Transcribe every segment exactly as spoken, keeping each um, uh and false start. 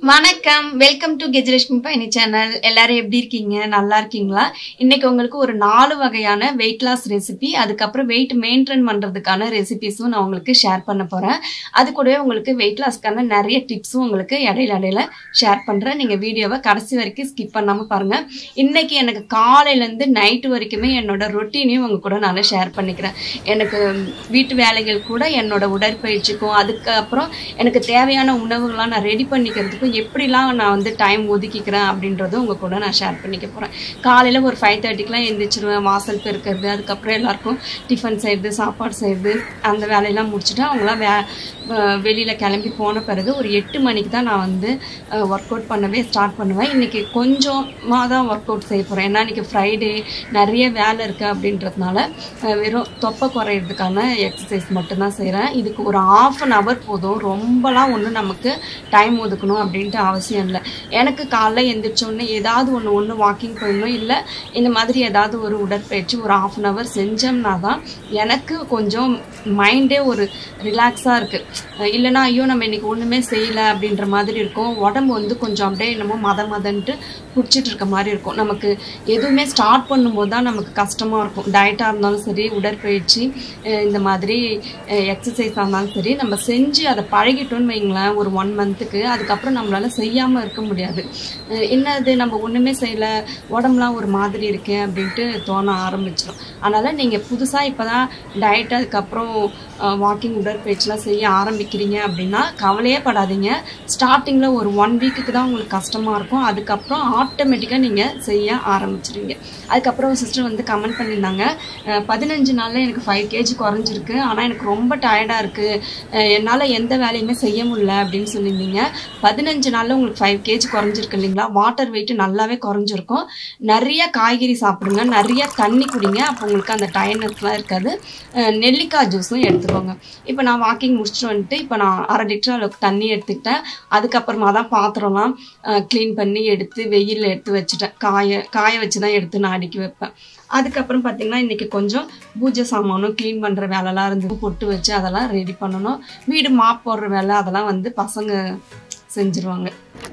வணக்கம் welcome to Gajalakshmi பயணி channel. எல்லாரும் எப்படி இருக்கீங்க? நல்லா இருக்கீங்களா? இன்னைக்கு உங்களுக்கு ஒரு நாலு வகையான வெயிட் லாஸ் ரெசிபி, அதுக்கப்புறம் வெயிட் மெயின்டைன் பண்றதுக்கான ரெசிபிஸும் நான் உங்களுக்கு ஷேர் பண்ண போறேன். அது கூடவே உங்களுக்கு வெயிட் லாஸ்க்கான நிறைய டிப்ஸும் உங்களுக்கு இடையில இடையில ஷேர் பண்றேன். நீங்க வீடியோவை கடைசி வரைக்கும் ஸ்கிப் பண்ணாம பாருங்க. இன்னைக்கு எனக்கு காலையில இருந்து நைட்டு வரைக்குமே என்னோட ரொட்டீனையும் உங்க கூட நான் ஷேர் பண்ணிக்கிறேன். எனக்கு வீட்டு வேலைகள் கூட என்னோட உடற்பயிற்சிக்கும் அதுக்கப்புறம் எனக்கு தேவையான உணவுகளாக நான் ரெடி பண்ணிக்கிறதுக்கும் எப்படிலாம் நான் வந்து டைம் ஒதுக்கிக்கிறேன் அப்படின்றதும் உங்கள் கூட நான் ஷேர் பண்ணிக்க போகிறேன். காலையில் ஒரு ஃபைவ் தேர்ட்டிக்கெலாம் எழுந்திரிச்சிருவேன். வாசல் பெருக்கிறது, அதுக்கப்புறம் எல்லாருக்கும் டிஃபன் செய்கிறது, சாப்பாடு செய்கிறது, அந்த வேலையெல்லாம் முடிச்சுட்டு அவங்களாம் வே வெளியில் கிளம்பி போன பிறகு ஒரு எட்டு மணிக்கு தான் நான் வந்து ஒர்க் அவுட் பண்ணவே ஸ்டார்ட் பண்ணுவேன். இன்றைக்கி கொஞ்சமாக தான் ஒர்க் அவுட் செய்ய போகிறேன். ஏன்னா இன்றைக்கி ஃப்ரைடே நிறைய வேலை இருக்குது அப்படின்றதுனால வெறும் தொப்பை குறையிறதுக்கான எக்ஸசைஸ் மட்டும்தான் செய்கிறேன். இதுக்கு ஒரு ஆஃப் அன் ஹவர் போதும். ரொம்பலாம் ஒன்றும் நமக்கு டைம் ஒதுக்கணும் அப்படின்ட்டு அவசியம் இல்லை. எனக்கு காலைல எழுந்திரிச்சோடனே ஏதாவது ஒன்று ஒன்று வாக்கிங் போயிடணும், இல்லை இந்த மாதிரி ஏதாவது ஒரு உடற்பயிற்சி ஒரு ஆஃப் அன் ஹவர் செஞ்சோம்னா தான் எனக்கு கொஞ்சம் மைண்டே ஒரு ரிலாக்ஸாக இருக்குது. இல்லைனா ஐயோ நம்ம இன்றைக்கி ஒன்றுமே செய்யலை அப்படின்ற மாதிரி இருக்கும். உடம்பு வந்து கொஞ்சம் அப்படியே என்னமோ மத மதன்ட்டு பிடிச்சிட்டு இருக்க மாதிரி இருக்கும். நமக்கு எதுவுமே ஸ்டார்ட் பண்ணும்போது தான் நமக்கு கஷ்டமாக இருக்கும். டயட்டாக இருந்தாலும் சரி, உடற்பயிற்சி இந்த மாதிரி எக்ஸசைஸாக இருந்தாலும் சரி, நம்ம செஞ்சு அதை பழகிட்டோன்னு வைங்களேன் ஒரு ஒன் மந்த்துக்கு, அதுக்கப்புறம் நம்மளால் செய்யாமல் இருக்க முடியாது. என்னது நம்ம ஒன்றுமே செய்யலை, உடம்புலாம் ஒரு மாதிரி இருக்கேன் அப்படின்ட்டு தோண ஆரம்பிச்சிடும். அதனால் நீங்கள் புதுசாக இப்போ தான் டயட் அதுக்கப்புறம் வாக்கிங் உடற்பயிற்சிலாம் செய்ய ஆரம்பிக்கிறீங்க அப்படின்னா கவலையே படாதீங்க. ஸ்டார்டிங்கில் ஒரு ஒன் வீக்குக்கு தான் உங்களுக்கு கஷ்டமாக இருக்கும். அதுக்கப்புறம் ஆட்டோமேட்டிக்காக நீங்கள் செய்ய ஆரம்பிச்சிடுவீங்க. அதுக்கப்புறம் சிஸ்டர் வந்து கமெண்ட் பண்ணியிருந்தாங்க, பதினஞ்சு நாளில் எனக்கு ஃபைவ் கேஜி குறைஞ்சிருக்கு, ஆனால் எனக்கு ரொம்ப டயர்டாக இருக்குது, என்னால் எந்த வேலையுமே செய்ய முடியல அப்படின்னு சொல்லியிருந்தீங்க. பதினஞ்சு நாளில் உங்களுக்கு ஃபைவ் கேஜி குறைஞ்சிருக்கு இல்லைங்களா? வாட்டர் வெயிட்டு நல்லாவே குறைஞ்சிருக்கும். நிறைய காய்கறி சாப்பிடுங்க, நிறைய தண்ணி குடிங்க, அப்போ உங்களுக்கு அந்த டயர்ட்னஸ்லாம் இருக்காது. நெல்லிக்காய் ஜூஸும் எடுத்துக்கோங்க. இப்போ நான் வாக்கிங் முடிச்சுட்டு வந்துட்டு இப்போ நான் அரை லிட்டர் அளவுக்கு தண்ணி எடுத்துக்கிட்டேன். அதுக்கப்புறமா தான் பாத்திரம்லாம் க்ளீன் பண்ணி எடுத்து வெயிலில் எடுத்து வச்சுட்டேன். காய காய வச்சு தான் எடுத்து நான் அடுக்கி வைப்பேன். அதுக்கப்புறம் பார்த்திங்கன்னா இன்றைக்கி கொஞ்சம் பூஜை சாமானும் க்ளீன் பண்ணுற வேலைலாம் இருந்தது, பொட்டு வச்சு அதெல்லாம் ரெடி பண்ணணும். வீடு மாப் போடுற வேலை அதெல்லாம் வந்து பசங்க செஞ்சுருவாங்க.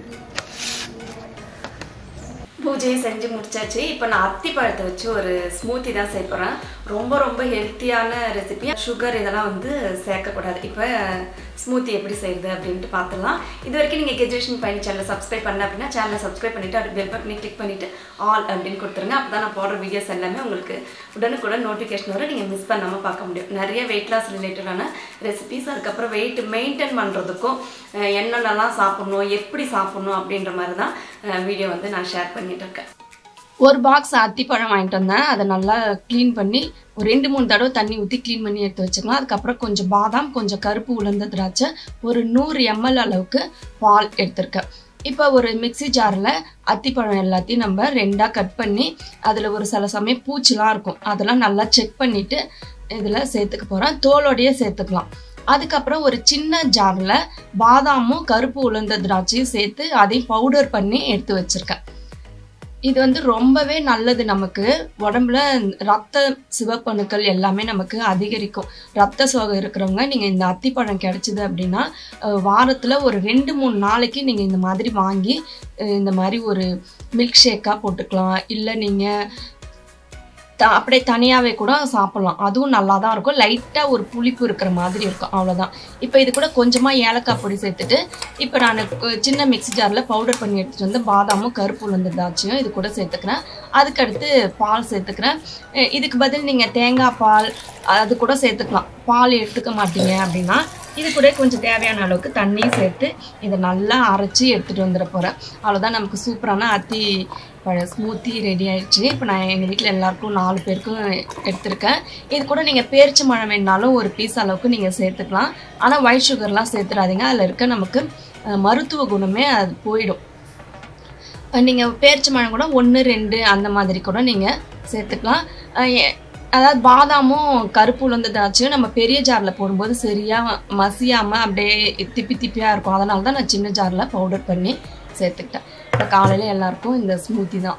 பூஜையை செஞ்சு முடிச்சாச்சு. இப்போ நான் அத்திப்பழத்தை வச்சு ஒரு ஸ்மூத்தி தான் செய்ய போகிறேன். ரொம்ப ரொம்ப ஹெல்த்தியான ரெசிபி. சுகர் இதெல்லாம் வந்து சேர்க்கக்கூடாது. இப்போ ஸ்மூத்தி எப்படி செய்யுது அப்படின்ட்டு பார்த்துடலாம். இது வரைக்கும் நீங்கள் கெஜலட்சுமி பயணி சேனலை சப்ஸ்கிரைப் பண்ண அப்படின்னா சேனலை சப்ஸ்கிரைப் பண்ணிவிட்டு அப்படி பெல் பட்டனை கிளிக் பண்ணிவிட்டு ஆல் அப்படின்னு கொடுத்துருங்க. அப்போ தான் நான் போடுற வீடியோஸ் எல்லாமே உங்களுக்கு உடனுக்குடன் நோட்டிஃபிகேஷன் வர நீங்கள் மிஸ் பண்ணாமல் பார்க்க முடியும். நிறைய வெயிட் லாஸ் ரிலேட்டடான ரெசிபிஸ், அதுக்கப்புறம் வெயிட் மெயின்டைன் பண்ணுறதுக்கும் என்னென்னலாம் சாப்பிட்ணும், எப்படி சாப்பிட்ணும் அப்படின்ற மாதிரி தான் வீடியோ வந்து நான் ஷேர் பண்ணிட்டு இருக்கேன். ஒரு பாக்ஸ் அத்திப்பழம் வாங்கிட்டு வந்தேன். அதை நல்லா க்ளீன் பண்ணி ஒரு ரெண்டு மூணு தடவை தண்ணி ஊற்றி க்ளீன் பண்ணி எடுத்து வச்சுக்கலாம். அதுக்கப்புறம் கொஞ்சம் பாதாம், கொஞ்சம் கருப்பு உளுந்த திராட்சை, ஒரு நூறு எம்எல் அளவுக்கு பால் எடுத்திருக்கேன். இப்போ ஒரு மிக்சி ஜாரில் அத்திப்பழம் எல்லாத்தையும் நம்ம ரெண்டாக கட் பண்ணி, அதில் ஒரு சில சமயம் பூச்சிலாம் இருக்கும், அதெல்லாம் நல்லா செக் பண்ணிவிட்டு இதில் சேர்த்துக்க போகிறேன். தோலோடையே சேர்த்துக்கலாம். அதுக்கப்புறம் ஒரு சின்ன ஜாரில் பாதாமும் கருப்பு உளுந்த திராட்சையும் சேர்த்து அதையும் பவுடர் பண்ணி எடுத்து வச்சுருக்கேன். இது வந்து ரொம்பவே நல்லது. நமக்கு உடம்புல ரத்த சிவப்பணுக்கள் எல்லாமே நமக்கு அதிகரிக்கும். ரத்த சோகை இருக்கிறவங்க நீங்கள் இந்த அத்திப்பழம் கிடைச்சிது அப்படின்னா வாரத்தில் ஒரு ரெண்டு மூணு நாளைக்கு நீங்கள் இந்த மாதிரி வாங்கி இந்த மாதிரி ஒரு மில்க் ஷேக்காக போட்டுக்கலாம். இல்லை நீங்கள் அப்படியே தனியாகவே கூட சாப்பிட்லாம். அதுவும் நல்லா தான் இருக்கும். லைட்டாக ஒரு புளிப்பு இருக்கிற மாதிரி இருக்கும், அவ்வளோதான். இப்போ இது கூட கொஞ்சமாக ஏலக்காய் பொடி சேர்த்துட்டு இப்போ நான் சின்ன மிக்ஸி ஜாரில் பவுடர் பண்ணி எடுத்துகிட்டு வந்து பாதாமும் கருப்பு உளுந்த திராட்சையும் இது கூட சேர்த்துக்கிறேன். அதுக்கடுத்து பால் சேர்த்துக்கிறேன். இதுக்கு பதில் நீங்கள் தேங்காய் பால் அது கூட சேர்த்துக்கலாம். பால் எடுத்துக்க மாட்டீங்க அப்படின்னா இது கூட கொஞ்சம் தேவையான அளவுக்கு தண்ணியும் சேர்த்து இதை நல்லா அரைச்சி எடுத்துகிட்டு வந்துட போகிறேன். அவ்வளோதான், நமக்கு சூப்பரான அத்தி பழ ஸ்மூத்தி ரெடி ஆயிடுச்சு. இப்போ நான் எங்கள் வீட்டில் எல்லாருக்கும் நாலு பேருக்கும் எடுத்திருக்கேன். இது கூட நீங்கள் பேரிச்சை பழம் வேணாலும் ஒரு பீஸ் அளவுக்கு நீங்கள் சேர்த்துக்கலாம். ஆனால் ஒயிட் சுகர்லாம் சேர்த்துடாதீங்க, அதில் இருக்க நமக்கு மருத்துவ குணமே அது போயிடும். நீங்கள் பேரிச்சை பழம் கூட ஒன்று ரெண்டு அந்த மாதிரி கூட நீங்கள் சேர்த்துக்கலாம். அதாவது பாதாமும் கருப்பு உளுந்த திராட்சையும் நம்ம பெரிய ஜாரில் போடும்போது சரியாக மசியாமல் அப்படியே திப்பி திப்பியாக இருக்கும். அதனால தான் நான் சின்ன ஜாரில் பவுடர் பண்ணி சேர்த்துக்கிட்டேன். இப்போ காலையில் எல்லாருக்கும் இந்த ஸ்மூத்தி தான்.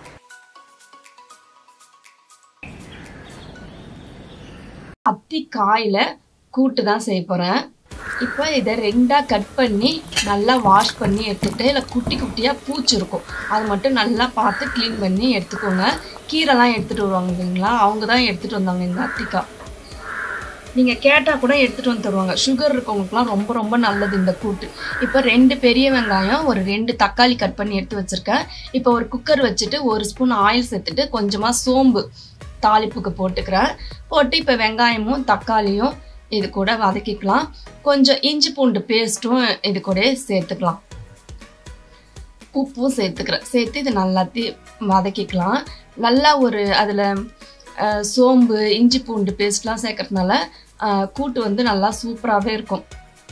அத்தி காயில் கூட்டு தான் செய்ய போகிறேன். இப்போ இதை ரெண்டாக கட் பண்ணி நல்லா வாஷ் பண்ணி எடுத்துகிட்டு இல்லை குட்டி குட்டியாக பூச்சி இருக்கும் அது மட்டும் நல்லா பார்த்து க்ளீன் பண்ணி எடுத்துக்கோங்க. கீரைலாம் எடுத்துகிட்டு வருவாங்க இல்லைங்களா, அவங்க தான் எடுத்துகிட்டு வந்தாங்க இந்த அத்திக்காய். நீங்கள் கேட்டால் கூட எடுத்துகிட்டு வந்து தருவாங்க. சுகர் இருக்கவங்களுக்குலாம் ரொம்ப ரொம்ப நல்லது இந்த கூட்டு. இப்போ ரெண்டு பெரிய வெங்காயம் ஒரு ரெண்டு தக்காளி கட் பண்ணி எடுத்து வச்சுருக்கேன். இப்போ ஒரு குக்கர் வச்சுட்டு ஒரு ஸ்பூன் ஆயில் சேர்த்துட்டு கொஞ்சமாக சோம்பு தாளிப்புக்கு போட்டுக்கிறேன். போட்டு இப்போ வெங்காயமும் தக்காளியும் இது கூட வதக்கிக்கலாம். கொஞ்சம் இஞ்சி பூண்டு பேஸ்ட்டும் இது கூட சேர்த்துக்கலாம். உப்பும் சேர்த்துக்கிறேன். சேர்த்து இது நல்லாத்தையும் வதக்கிக்கலாம். நல்லா ஒரு அதில் சோம்பு இஞ்சி பூண்டு பேஸ்ட்லாம் சேர்க்கறதுனால கூட்டு வந்து நல்லா சூப்பராகவே இருக்கும்.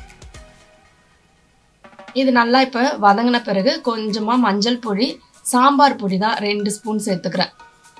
இது நல்லா இப்போ வதங்கின பிறகு கொஞ்சமாக மஞ்சள் பொடி சாம்பார் பொடி தான் ரெண்டு ஸ்பூன் சேர்த்துக்கிறேன்.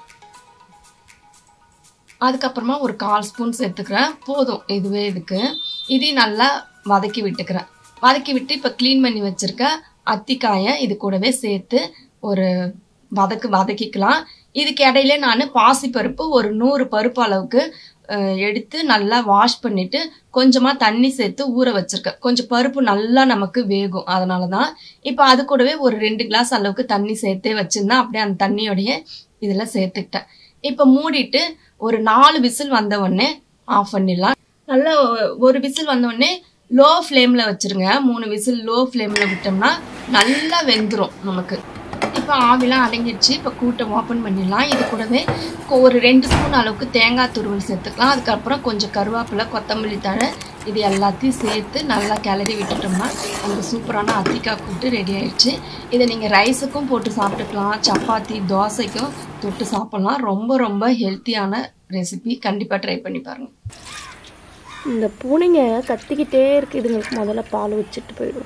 அதுக்கப்புறமா ஒரு கால் ஸ்பூன் சேர்த்துக்கிறேன். போதும் இதுவே இதுக்கு. இதையும் நல்லா வதக்கி விட்டுக்கிறேன். வதக்கி விட்டு இப்போ க்ளீன் பண்ணி வச்சுருக்க அத்திக்காயை இது கூடவே சேர்த்து ஒரு வதக்கு வதக்கிக்கலாம். இதுக்கு இடையில நான் பாசிப்பருப்பு ஒரு நூறு பருப்பு அளவுக்கு எடுத்து நல்லா வாஷ் பண்ணிவிட்டு கொஞ்சமாக தண்ணி சேர்த்து ஊற வச்சுருக்கேன். கொஞ்சம் பருப்பு நல்லா நமக்கு வேகும், அதனால தான். இப்போ அது கூடவே ஒரு ரெண்டு கிளாஸ் அளவுக்கு தண்ணி சேர்த்தே வச்சுருந்தேன். அப்படியே அந்த தண்ணியோடைய இதில் சேர்த்துக்கிட்டேன். இப்போ மூடிட்டு ஒரு நாலு விசில் வந்த உடனே ஆஃப் பண்ணிடலாம். நல்லா ஒரு விசில் வந்த உடனே லோ ஃப்ளேமில் வச்சுருங்க. மூணு விசில் லோ ஃப்ளேமில் விட்டோம்னா நல்லா வெந்துடும் நமக்கு. இப்போ ஆவிலாம் அடங்கிடுச்சு. இப்போ கூட்டை ஓப்பன் பண்ணிடலாம். இது கூடவே ஒரு ரெண்டு ஸ்பூன் அளவுக்கு தேங்காய் துருவல் சேர்த்துக்கலாம். அதுக்கப்புறம் கொஞ்சம் கருவேப்பிலை கொத்தமல்லி தழை இது எல்லாத்தையும் சேர்த்து நல்லா கிளறி விட்டுட்டோம்னா அந்த சூப்பரான அத்திக்காய் கூட்டு ரெடி ஆயிடுச்சு. இதை நீங்கள் ரைஸுக்கும் போட்டு சாப்பிட்டுக்கலாம், சப்பாத்தி தோசைக்கும் தொட்டு சாப்பிட்லாம். ரொம்ப ரொம்ப ஹெல்த்தியான ரெசிபி. கண்டிப்பாக ட்ரை பண்ணி பாருங்கள். இந்த பூனைங்க கத்திக்கிட்டே இருக்கு. இதுங்களுக்கு முதல்ல பால் வச்சுட்டு போயிடும்.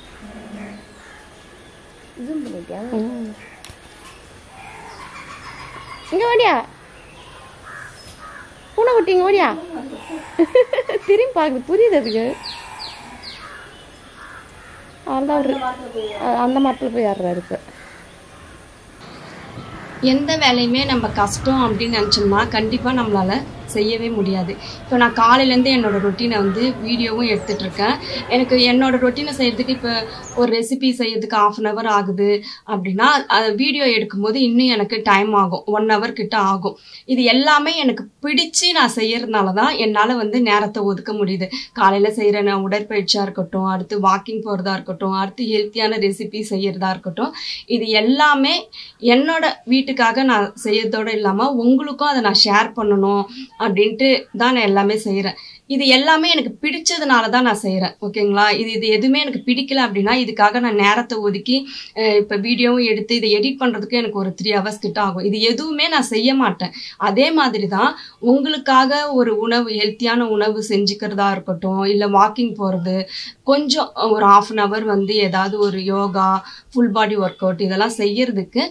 இங்க ஓடியா பூனை குட்டி, இங்க ஓடியா. திரும்பி பாக்குது, புரியுது அதுக்கு. அந்த மரத்தில் போய் ஆடுறாரு. இப்போ எந்த வேலையுமே நம்ம கஷ்டம் அப்படின்னு நினச்சோம்னா கண்டிப்பாக நம்மளால் செய்யவே முடியாது. இப்போ நான் காலையிலேருந்து என்னோடய ரொட்டீனை வந்து வீடியோவும் எடுத்துகிட்ருக்கேன். எனக்கு என்னோடய ரொட்டீனை செய்கிறதுக்கு இப்போ ஒரு ரெசிபி செய்யறதுக்கு ஆஃப் அன் ஹவர் ஆகுது அப்படின்னா வீடியோ எடுக்கும்போது இன்னும் எனக்கு டைம் ஆகும், ஒன் ஹவர் கிட்ட ஆகும். இது எல்லாமே எனக்கு பிடிச்சி நான் செய்யறதுனால தான் என்னால் வந்து நேரத்தை ஒதுக்க முடியுது. காலையில் செய்கிற நான் உடற்பயிற்சியாக இருக்கட்டும், அடுத்து வாக்கிங் போகிறதா இருக்கட்டும், அடுத்து ஹெல்த்தியான ரெசிபி செய்கிறதா இருக்கட்டும், இது எல்லாமே என்னோட வீட்டுக்காக நான் செய்யறதோடு இல்லாமல் உங்களுக்கும் அதை நான் ஷேர் பண்ணணும் அப்படின்ட்டு தான் நான் எல்லாமே செய்கிறேன். இது எல்லாமே எனக்கு பிடிச்சதுனால தான் நான் செய்கிறேன். ஓகேங்களா. இது இது எதுவுமே எனக்கு பிடிக்கல அப்படின்னா இதுக்காக நான் நேரத்தை ஒதுக்கி இப்போ வீடியோவும் எடுத்து இதை எடிட் பண்ணுறதுக்கு எனக்கு ஒரு த்ரீ ஹவர்ஸ் கிட்ட ஆகும். இது எதுவுமே நான் செய்ய மாட்டேன். அதே மாதிரி தான் உங்களுக்காக ஒரு உணவு ஹெல்த்தியான உணவு செஞ்சுக்கிறதா இருக்கட்டும், இல்லை வாக்கிங் போகிறது, கொஞ்சம் ஒரு ஆஃப் அன் ஹவர் வந்து ஏதாவது ஒரு yoga full body workout இதெல்லாம் செய்யறதுக்கு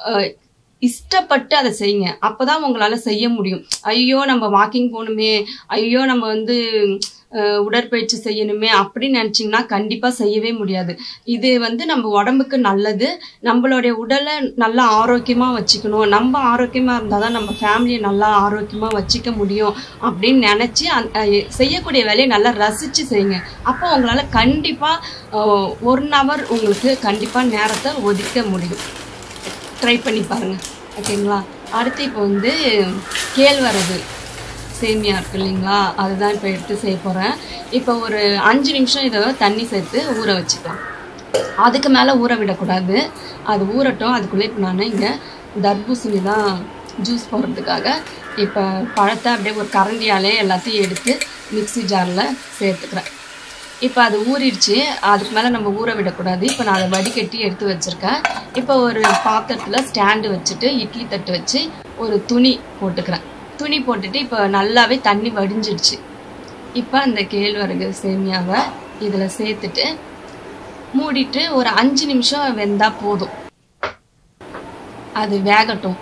இஷ்டப்பட்டு அதை செய்யுங்க. அப்போதான் உங்களால் செய்ய முடியும். ஐயோ நம்ம வாக்கிங் போகணுமே, ஐயோ நம்ம வந்து உடற்பயிற்சி செய்யணுமே அப்படின்னு நினச்சிங்கன்னா கண்டிப்பாக செய்யவே முடியாது. இது வந்து நம்ம உடம்புக்கு நல்லது. நம்மளுடைய உடலை நல்லா ஆரோக்கியமாக வச்சுக்கணும். நம்ம ஆரோக்கியமாக இருந்தால் தான் நம்ம ஃபேமிலியை நல்லா ஆரோக்கியமாக வச்சுக்க முடியும் அப்படின்னு நினச்சி செய்யக்கூடிய வேலையை நல்லா ரசித்து செய்யுங்க. அப்போ உங்களால் கண்டிப்பாக ஒன் ஹவர் உங்களுக்கு கண்டிப்பாக நேரத்தை ஒதுக்க முடியும். ட்ரை பண்ணி பாருங்கள். ஓகேங்களா. அடுத்து இப்போ வந்து கேழ்வரகு சேமியா இருக்கு இல்லைங்களா, அதுதான் இப்போ எடுத்து செய்ய போகிறேன். இப்போ ஒரு அஞ்சு நிமிஷம் இதை தண்ணி சேர்த்து ஊற வச்சுக்கலாம். அதுக்கு மேலே ஊற விடக்கூடாது. அது ஊறட்டும். அதுக்குள்ளே இப்போ நான் இங்கே தர்பூசணி தான் ஜூஸ் போடுறதுக்காக இப்போ பழத்தை அப்படியே ஒரு கரண்டியாலே எல்லாத்தையும் எடுத்து மிக்சி ஜாரில் சேர்த்துக்கிறேன். இப்போ அது ஊறிடுச்சு. அதுக்கு மேலே நம்ம ஊற விடக்கூடாது. இப்போ நான் அதை வடிகட்டி எடுத்து வச்சுருக்கேன். இப்போ ஒரு பாத்திரத்தில் ஸ்டாண்டு வச்சுட்டு இட்லி தட்டு வச்சு ஒரு துணி போட்டுக்கிறேன். துணி போட்டுட்டு இப்போ நல்லாவே தண்ணி வடிஞ்சிடுச்சு. இப்போ அந்த கேழ்வரகு சேமியாவை இதில் சேர்த்துட்டு மூடிட்டு ஒரு அஞ்சு நிமிஷம் வெந்தால் போதும். அது வேகட்டும்.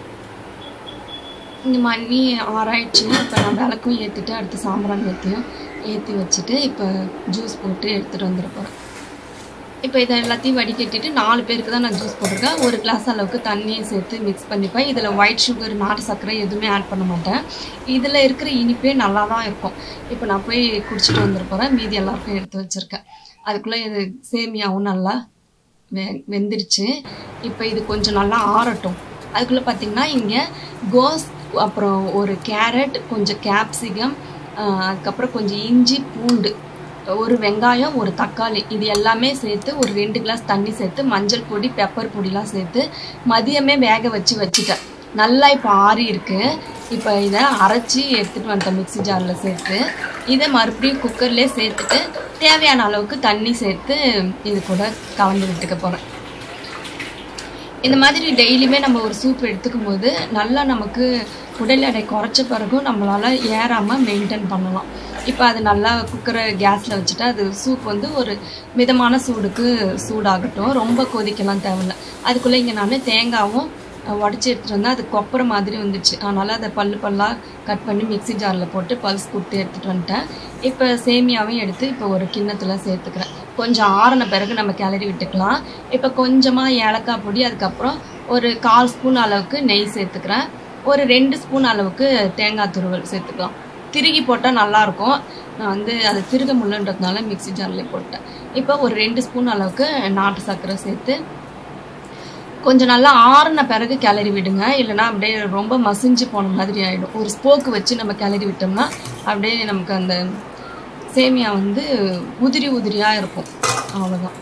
இந்த மண்ணி ஆராய்ச்சி இப்போ நான் விளக்கும் ஏற்றிட்டு அடுத்து சாம்பிரான் ஏற்றியும் ஏற்றி வச்சுட்டு இப்போ ஜூஸ் போட்டு எடுத்துகிட்டு வந்துட போகிறேன். இப்போ இதை எல்லாத்தையும் வடிகட்டிட்டு நாலு பேருக்கு தான் நான் ஜூஸ் போட்டிருக்கேன். ஒரு கிளாஸ் அளவுக்கு தண்ணியை சேர்த்து மிக்ஸ் பண்ணிப்பேன். இதில் ஒயிட் சுகர் நாட்டு சர்க்கரை எதுவுமே ஆட் பண்ண மாட்டேன். இதில் இருக்கிற இனிப்பே நல்லா தான் இருக்கும். இப்போ நான் போய் குடிச்சிட்டு வந்துருப்போகிறேன். மீதி எல்லாருக்கும் எடுத்து வச்சுருக்கேன். அதுக்குள்ளே இது சேமியாவும் நல்லா வெ வெந்துருச்சு. இப்போ இது கொஞ்சம் நல்லா ஆறட்டும். அதுக்குள்ளே பார்த்திங்கன்னா இங்கே கோஸ், அப்புறம் ஒரு கேரட், கொஞ்சம் கேப்சிகம், அதுக்கப்புறம் கொஞ்சம் இஞ்சி, பூண்டு, ஒரு வெங்காயம், ஒரு தக்காளி, இது எல்லாமே சேர்த்து ஒரு ரெண்டு கிளாஸ் தண்ணி சேர்த்து மஞ்சள் பொடி, பெப்பர் பொடிலாம் சேர்த்து மதியமே வேக வச்சு வச்சுட்டேன். நல்லா இப்போ ஆறி இருக்கு. இப்போ இதை அரைச்சி எடுத்துகிட்டு வந்துட்டேன் மிக்ஸி ஜாரில் சேர்த்து. இதை மறுபடியும் குக்கர்லேயே சேர்த்துட்டு தேவையான அளவுக்கு தண்ணி சேர்த்து இது கூட கலந்து விட்டுக்க போகிறேன். இந்த மாதிரி டெய்லியுமே நம்ம ஒரு சூப் எடுத்துக்கும் போது நல்லா நமக்கு உடல் எடை குறைச்ச பிறகும் நம்மளால் ஏறாமல் மெயின்டைன் பண்ணலாம். இப்போ அது நல்லா குக்கரை கேஸில் வச்சுட்டா அது சூப் வந்து ஒரு மிதமான சூடுக்கு சூடாகட்டும். ரொம்ப கொதிக்கலாம் தேவையில்லை. அதுக்குள்ளே இங்கே நான் தேங்காவும் உடச்சி எடுத்துகிட்டு வந்தால் அது கொப்பரை மாதிரி வந்துச்சு. அதனால் அதை பல்லு பல்லாக கட் பண்ணி மிக்ஸி ஜாரில் போட்டு பல்ஸ் கொடுத்து எடுத்துகிட்டு வந்துட்டேன். இப்போ சேமியாவையும் எடுத்து இப்போ ஒரு கிண்ணத்தில் சேர்த்துக்கிறேன். கொஞ்சம் ஆறின பிறகு நம்ம கிளறி விட்டுக்கலாம். இப்போ கொஞ்சமாக ஏலக்காய் பொடி, அதுக்கப்புறம் ஒரு கால் ஸ்பூன் அளவுக்கு நெய் சேர்த்துக்கிறேன். ஒரு ரெண்டு ஸ்பூன் அளவுக்கு தேங்காய் துருவல் சேர்த்துக்கலாம். திருகி போட்டால் நல்லாயிருக்கும். நான் வந்து அதை திருக முடியலன்றதுனால மிக்ஸி ஜார்லேயே போட்டேன். இப்போ ஒரு ரெண்டு ஸ்பூன் அளவுக்கு நாட்டு சர்க்கரை சேர்த்து கொஞ்சம் நல்லா ஆறின பிறகு கிளறி விடுங்க. இல்லைனா அப்படியே ரொம்ப மசிஞ்சு போன மாதிரி ஆகிடும். ஒரு ஸ்போக்கு வச்சு நம்ம கிளறி விட்டோம்னா அப்படியே நமக்கு அந்த சேமியா வந்து உதிரி உதிரியாக இருக்கும். அவ்வளோதான்.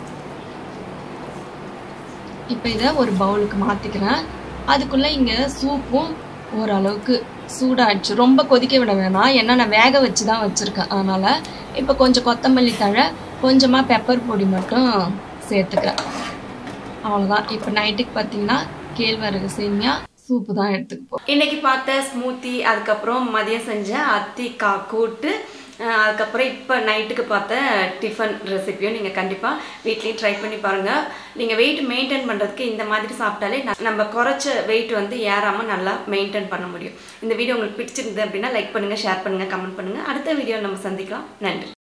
இப்போ இதை ஒரு பவுலுக்கு மாற்றிக்கிறேன். அதுக்குள்ளே இங்கே சூப்பும் ஓரளவுக்கு சூடாகிடுச்சு. ரொம்ப கொதிக்க விட வேணாம், ஏன்னா நான் வேக வச்சு தான் வச்சுருக்கேன். அதனால் இப்போ கொஞ்சம் கொத்தமல்லி தழை, கொஞ்சமாக பெப்பர் பொடி மட்டும் சேர்த்துக்கிறேன். அவ்வளோதான். இப்போ நைட்டுக்கு பார்த்தீங்கன்னா கேழ்வரகு சேமியா சூப்பு தான் எடுத்துக்க போகிறோம். இன்றைக்கி பார்த்த ஸ்மூத்தி, அதுக்கப்புறம் மதியம் செஞ்ச அத்திக்காய் கூட்டு, அதுக்கப்புறம் இப்போ நைட்டுக்கு பார்த்த டிஃபன் ரெசிபியும் நீங்கள் கண்டிப்பாக வீட்லேயும் ட்ரை பண்ணி பாருங்கள். நீங்கள் வெயிட் மெயின்டைன் பண்ணுறதுக்கு இந்த மாதிரி சாப்பிட்டாலே நம்ம குறைச்ச வெயிட் வந்து ஏறாமல் நல்லா மெயின்டைன் பண்ண முடியும். இந்த வீடியோ உங்களுக்கு பிடிச்சிருந்தது அப்படின்னா லைக் பண்ணுங்கள், ஷேர் பண்ணுங்கள், கமெண்ட் பண்ணுங்கள். அடுத்த வீடியோ நம்ம சந்திக்கலாம். நன்றி.